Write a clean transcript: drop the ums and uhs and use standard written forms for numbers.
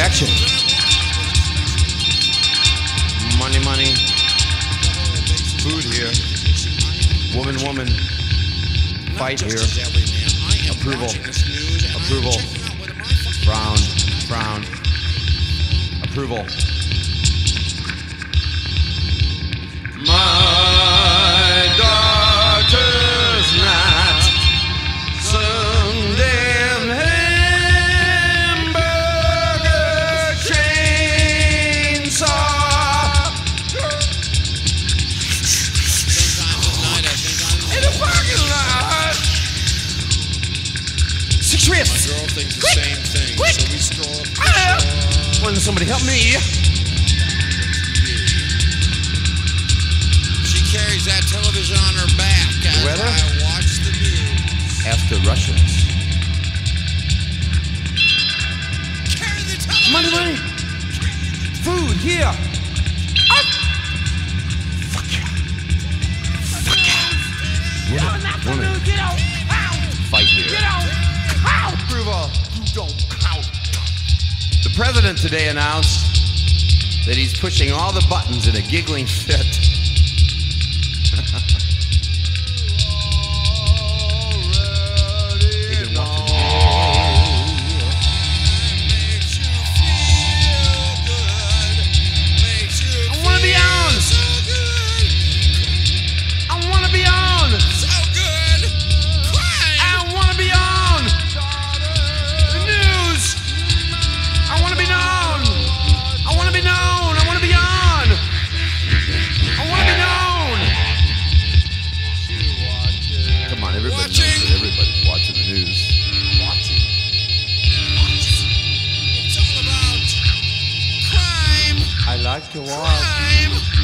action. Money, money. Food here. Woman, woman. Fight here. Approval. Approval. Frown. Frown. Approval. My daughter's not Sunday hamburger chainsaw. In the parking lot. 6 wrists. My girl thinks the same thing, Quick. so we stroll up to the shore. When somebody help me. Carries that television on her back as Weather? I watch the news. After Russians. Carry the television. Money, money. Food here. Up. Fuck yeah. Fuck yeah. Woman, woman. Get out. Ow. Fight here. Get out. Ow. Approval. You don't count. The president today announced that he's pushing all the buttons in a giggling fit. Everybody's watching the news. Watching. It's all about crime. I like to watch. Crime.